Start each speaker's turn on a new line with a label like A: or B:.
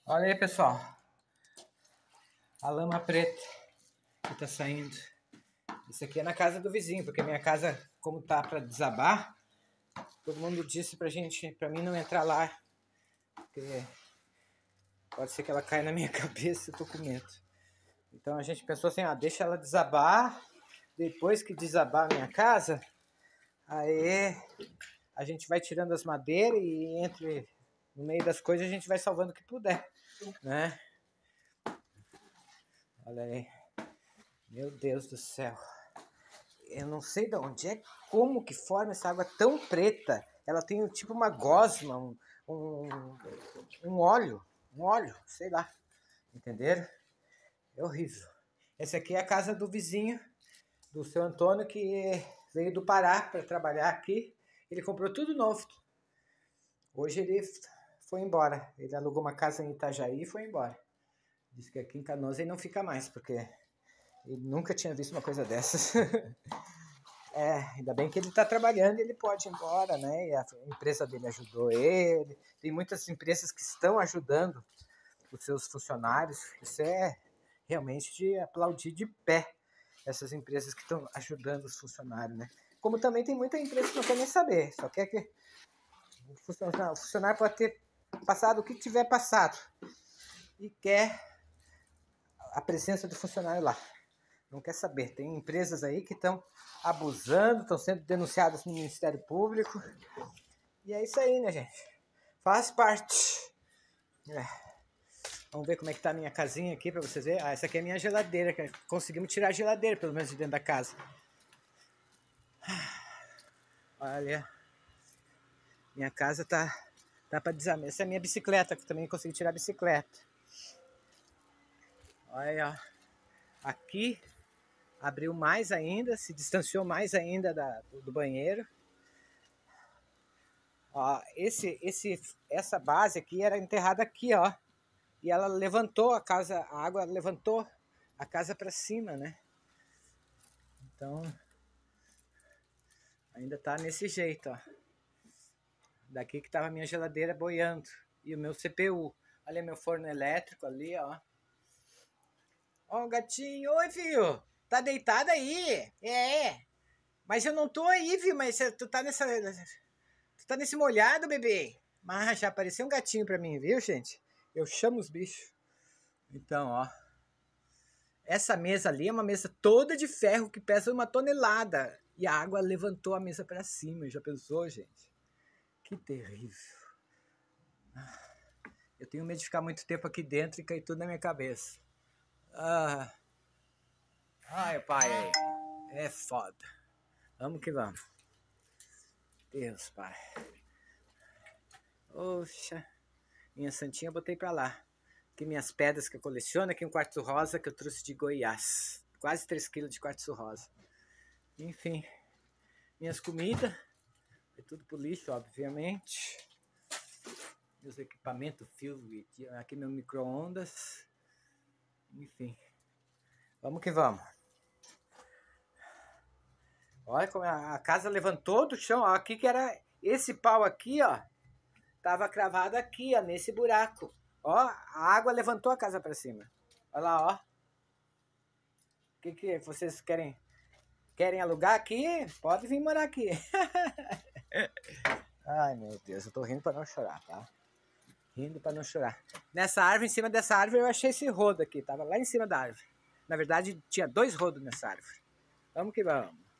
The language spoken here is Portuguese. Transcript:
A: Olha aí, pessoal. A lama preta que tá saindo. Isso aqui é na casa do vizinho, porque minha casa, como tá para desabar, todo mundo disse pra mim não entrar lá, porque pode ser que ela caia na minha cabeça e eu tô com medo. Então a gente pensou assim, deixa ela desabar, depois que desabar a minha casa, aí a gente vai tirando as madeiras e no meio das coisas a gente vai salvando o que puder, né? Olha aí. Meu Deus do céu. Eu não sei de onde é, como que forma essa água tão preta. Ela tem tipo uma gosma, um óleo, sei lá. Entenderam? É horrível. Essa aqui é a casa do vizinho, do seu Antônio, que veio do Pará para trabalhar aqui. Ele comprou tudo novo. Hoje ele foi embora. Ele alugou uma casa em Itajaí e foi embora. Diz que aqui em Canoas ele não fica mais, porque ele nunca tinha visto uma coisa dessas. Ainda bem que ele está trabalhando e ele pode ir embora, né? E a empresa dele ajudou ele. Tem muitas empresas que estão ajudando os seus funcionários. Isso é realmente de aplaudir de pé, essas empresas que estão ajudando os funcionários, né? Como também tem muita empresa que não quer nem saber, só quer que o funcionário pode ter passado o que tiver passado e quer a presença do funcionário lá. Não quer saber. Tem empresas aí que estão abusando, estão sendo denunciadas no Ministério Público. E é isso aí, né, gente? Faz parte. Vamos ver como é que tá a minha casinha aqui pra vocês verem. Essa aqui é a minha geladeira. Conseguimos tirar a geladeira, pelo menos, de dentro da casa. Olha. Minha casa tá pra desabar. Essa é a minha bicicleta, que eu também consegui tirar a bicicleta. Olha, ó. Aqui abriu mais ainda, se distanciou mais ainda do banheiro. Ó, essa base aqui era enterrada aqui, ó. E ela levantou a água levantou a casa para cima, né? Então, ainda tá nesse jeito, ó. Daqui que tava a minha geladeira boiando. E o meu CPU. Olha meu forno elétrico ali, ó. Ó o gatinho. Oi, filho. Tá deitado aí? É. Mas eu não tô aí, filho. Mas tu tá nesse molhado, bebê. Mas já apareceu um gatinho pra mim, viu, gente? Eu chamo os bichos. Então, ó. Essa mesa ali é uma mesa toda de ferro que pesa 1 tonelada. E a água levantou a mesa pra cima. Já pensou, gente? Que terrível. Eu tenho medo de ficar muito tempo aqui dentro e cair tudo na minha cabeça. Ai, pai, é foda. Vamos que vamos. Deus, pai. Oxa. Minha santinha eu botei pra lá. Aqui minhas pedras que eu coleciono. Aqui um quartzo rosa que eu trouxe de Goiás. Quase 3 kg de quartzo rosa. Enfim. Minhas comidas. É tudo pro lixo, obviamente. Meus equipamentos, fio, aqui meu micro-ondas. Enfim. Vamos que vamos. Olha como a casa levantou do chão. Ó, aqui que era esse pau aqui, ó. Tava cravado aqui, ó, nesse buraco. Ó, a água levantou a casa para cima. Olha lá, ó. O que vocês querem alugar aqui? Pode vir morar aqui. Ai, meu Deus, eu tô rindo para não chorar, tá? Rindo para não chorar. Nessa árvore, em cima dessa árvore, eu achei esse rodo aqui. Tava lá em cima da árvore. Na verdade, tinha 2 rodos nessa árvore. Vamos que vamos.